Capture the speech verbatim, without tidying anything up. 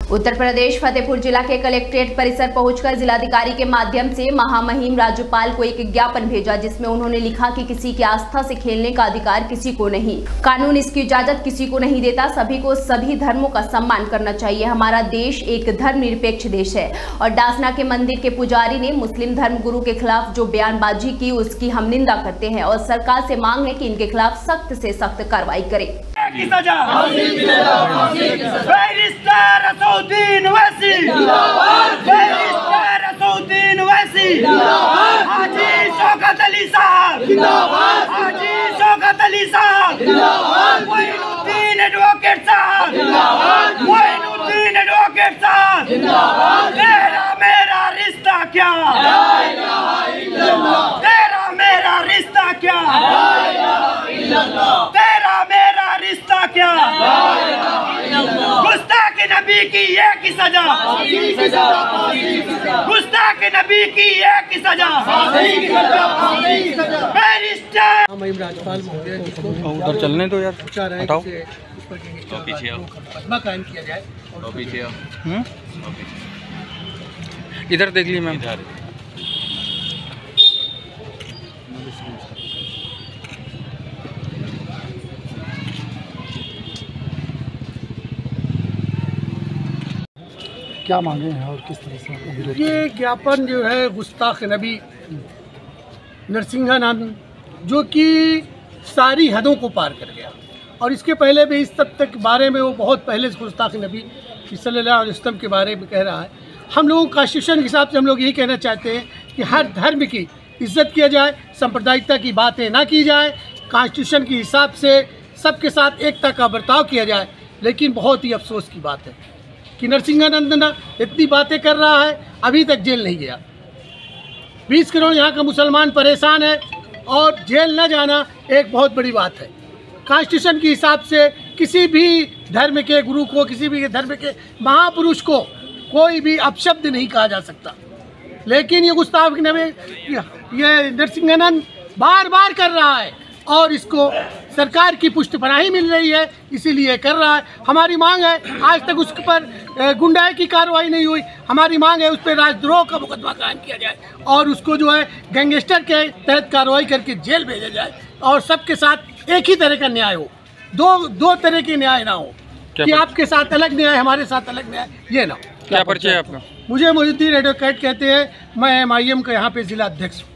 उत्तर प्रदेश फतेहपुर जिला के कलेक्ट्रेट परिसर पहुंचकर जिलाधिकारी के माध्यम से महामहिम राज्यपाल को एक ज्ञापन भेजा, जिसमें उन्होंने लिखा कि किसी की आस्था से खेलने का अधिकार किसी को नहीं, कानून इसकी इजाजत किसी को नहीं देता। सभी को सभी धर्मों का सम्मान करना चाहिए। हमारा देश एक धर्मनिरपेक्ष देश है। और डासना के मंदिर के पुजारी ने मुस्लिम धर्म गुरु के खिलाफ जो बयानबाजी की, उसकी हम निंदा करते हैं और सरकार से मांग है कि इनके खिलाफ सख्त से सख्त कार्रवाई करे। की सजा बैरिस्टर असदुद्दीन ओवैसी जिंदाबाद, बैरिस्टर असदुद्दीन ओवैसी जिंदाबाद, हाजी शौकत अली साहब जिंदाबाद, हाजी शौकत अली साहब जिंदाबाद, मोइनुद्दीन एडवोकेट साहब जिंदाबाद, मोइनुद्दीन एडवोकेट साहब जिंदाबाद। तेरा मेरा रिश्ता क्या, ला इलाहा इल्लल्लाह, तेरा मेरा रिश्ता क्या, ला इलाहा इल्लल्लाह, तेरा मेरा रिश्ता क्या, गुस्ताख नबी की एक ही सजा, गुस्ताख नबी की एक ही सजा। बैरिस्टर महिम राज्यपाल महोदय उधर चलने दो यार, हटाओ पीछे मुकदमा कायम किया जाए और पीछे इधर देख ली मैम। क्या मांगे हैं और किस तरह से? ये ज्ञापन जो है गुस्ताख नबी नरसिंहानंद, जो कि सारी हदों को पार कर गया, और इसके पहले भी इस तब तक बारे में वो बहुत पहले से गुस्ताख नबी सल्लल्लाहु अलैहि वसल्लम के बारे में कह रहा है। हम लोगों कॉन्स्टिट्यूशन के हिसाब से हम लोग यही कहना चाहते हैं कि हर धर्म की इज्जत किया जाए, सांप्रदायिकता की बातें ना की जाए, कॉन्स्टिट्यूशन के हिसाब से सबके साथ एकता का बर्ताव किया जाए। लेकिन बहुत ही अफसोस की बात है कि नरसिंहानंद ना इतनी बातें कर रहा है, अभी तक जेल नहीं गया। बीस करोड़ यहाँ का मुसलमान परेशान है और जेल न जाना एक बहुत बड़ी बात है। कॉन्स्टिट्यूशन के हिसाब से किसी भी धर्म के गुरु को, किसी भी धर्म के महापुरुष को कोई भी अपशब्द नहीं कहा जा सकता। लेकिन ये गुस्ताख नबी, ये नरसिंहानंद बार बार कर रहा है और इसको सरकार की पुष्टपनाही मिल रही है, इसीलिए कर रहा है। हमारी मांग है, आज तक उस पर गुंडाई की कार्रवाई नहीं हुई। हमारी मांग है उस पर राजद्रोह का मुकदमा कायम किया जाए और उसको जो है गैंगस्टर के तहत कार्रवाई करके जेल भेजा जाए और सबके साथ एक ही तरह का न्याय हो, दो दो तरह के न्याय ना हो कि आपके साथ अलग न्याय, हमारे साथ अलग न्याय, ये ना। क्या परिचय है आपका? मुझे मोइनुद्दीन एडवोकेट कहते हैं, मैं एम आई एम का यहाँ पे जिला अध्यक्ष हूँ।